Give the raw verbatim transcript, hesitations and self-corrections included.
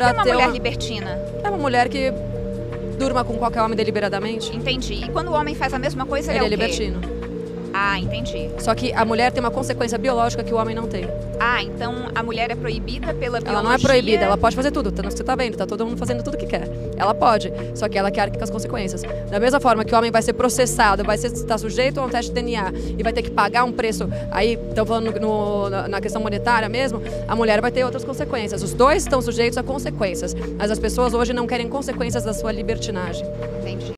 pra que é uma ter mulher uma... libertina? É uma mulher que durma com qualquer homem deliberadamente. Entendi. E quando o homem faz a mesma coisa, ele, Ele é é o quê? libertino. Ah, entendi. Só que a mulher tem uma consequência biológica que o homem não tem. Ah, então a mulher é proibida pela biologia? Ela não é proibida, ela pode fazer tudo, tanto que você tá vendo, tá todo mundo fazendo tudo que quer. Ela pode, só que ela quer arcar com as consequências. Da mesma forma que o homem vai ser processado, vai estar sujeito a um teste de D N A e vai ter que pagar um preço, aí estão falando no, no, na questão monetária mesmo, a mulher vai ter outras consequências. Os dois estão sujeitos a consequências, mas as pessoas hoje não querem consequências da sua libertinagem. Entendi.